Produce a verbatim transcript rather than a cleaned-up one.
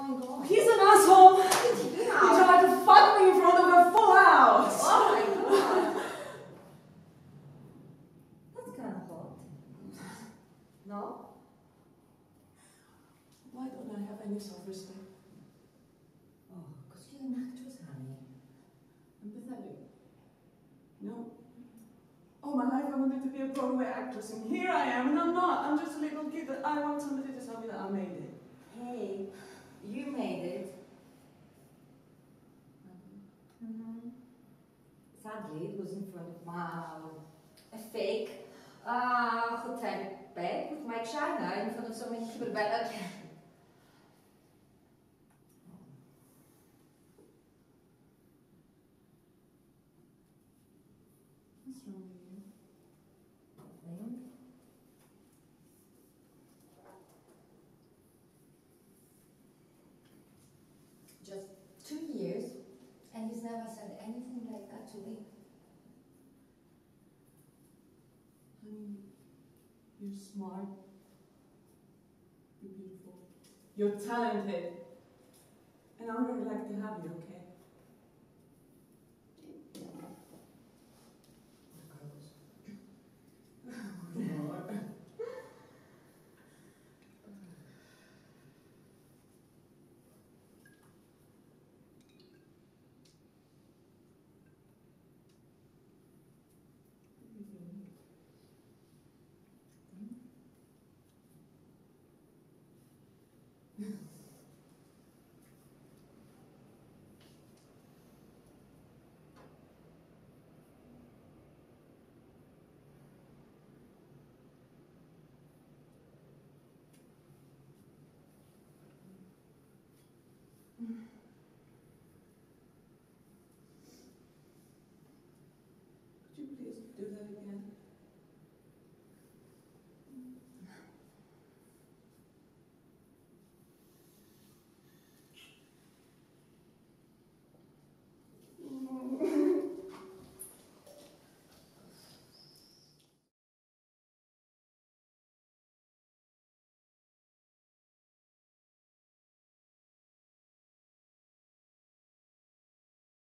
going on? He's an asshole! He He tried to fuck me in front of a full house! Oh my god! That's kind of hot. No? Why don't I have any self-respect? Oh, because you're an actress, honey. I'm pathetic. No. All my life I wanted to be a Broadway actress, and here I am, and I'm not. I'm just a little kid that I want somebody to tell me that I made it. Hey, you made it. Mm-hmm. Sadly, it was in front of wow, a fake uh, hotel bed with Mike Shiner in front of so many people. But okay. What's wrong with you? Nothing. Just two years, and he's never said anything like that to me. Honey, you're smart. You're beautiful. You're talented. And I would really like to have you, okay? Could you please do that again?